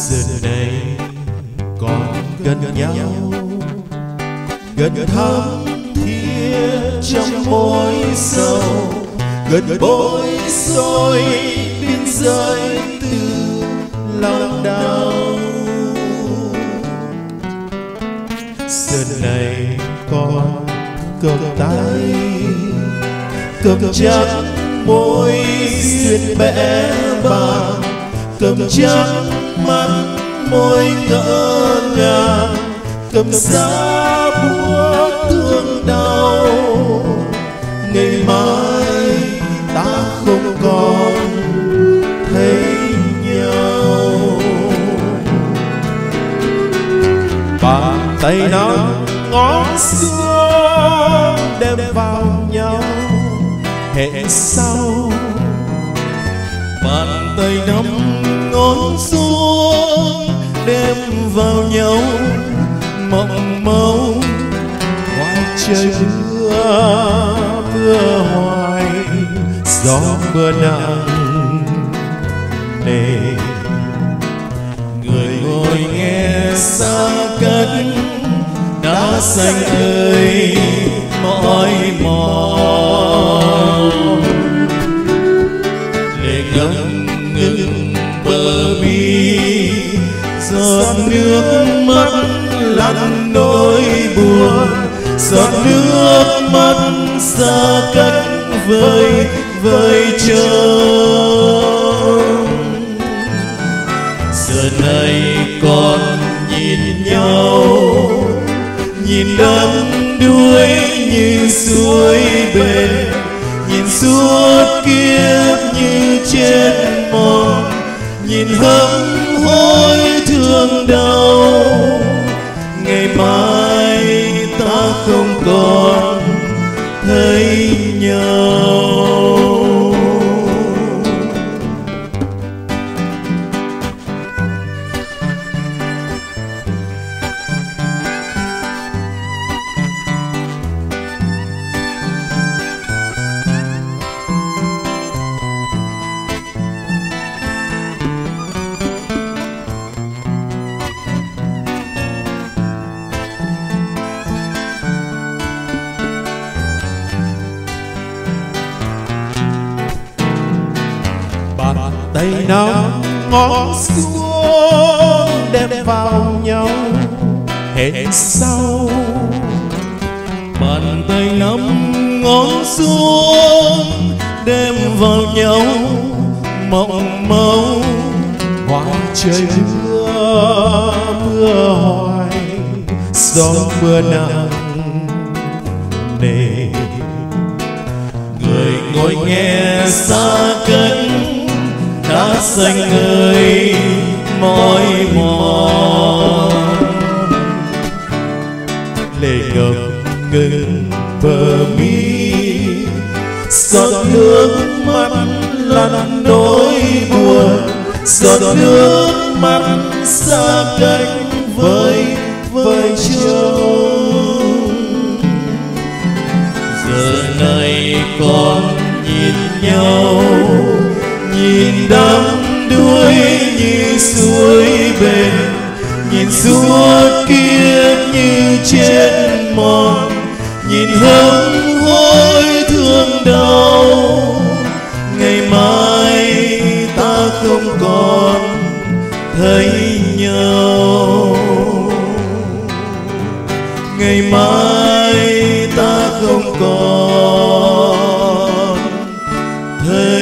giờ này còn gần nhau, gần thắm thiết trong mối sầu, gần bối rối biên giới từ lòng đau. Giờ này còn cầm tay, cầm chắc môi duyên bé bàng, cầm chắc mắt môi ngỡ ngàng, cầm giá buốt thương đau. Ngày mai ta không còn thấy nhau, bàn tay nắm ngón xuống đem vào nhau hẹn sau. Bàn tay nắm ngón xuống đem vào nhau mộng mộng. Ngoài trời mưa hoài, gió mưa nặng nề. Người ngồi nghe xa cách đã xanh ơi mỏi mòn. Lệ ngân ngừng bờ mi, giọt nước mắt lăn nỗi buồn, giọt nước mắt xa cách vơi vơi trông. Giờ này còn nhìn nhau, nhìn đắm đuối như suối bền, nhìn suốt kiếp như chết mòn, nhìn hâm hối thương đau. Ngày mai ta không còn thấy nhau. Bàn tay nắm ngón xuống đem vào nhau hẹn sau. Bàn tay nắm ngón xuống đem vào nhau mộng mộng. Ngoài trời mưa hoài, gió mưa nặng nề. Người ngồi nghe xa cách đã xanh ơi mỏi mòn. Lệ ngập ngừng bờ mi, giọt nước mắt lăn nỗi buồn, giọt nước mắt xa cách vơi vơi trông. Giờ này còn nhìn nhau, nhìn đắm đuối như suối bền, nhìn suốt kiếp như chết mòn, nhìn hâm hối thương đau. Ngày mai ta không còn thấy nhau, ngày mai ta không còn thấy